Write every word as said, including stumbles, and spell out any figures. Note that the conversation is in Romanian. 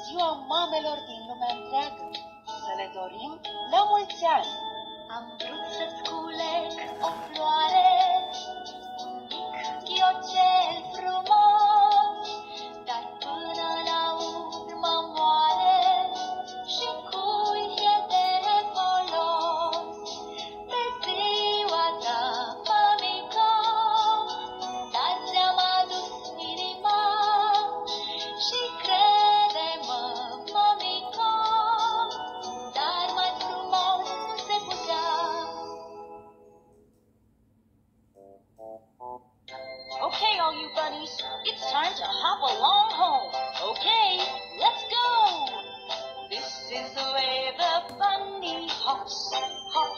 ziua mamelor din lumea întreagă. Să le dorim la mulți ani. Am vrut să-ți culeg o floare, un mic ghiocel frumos, dar până la urmă moare și cui e de folos. Pe ziua ta, mămică, dar ți-am adus inima și crede-mă, mămică, dar mai frumos nu se putea. Okay, all you bunnies, it's time to hop along home. Okay, let's go. This is the way the bunny hops, hops.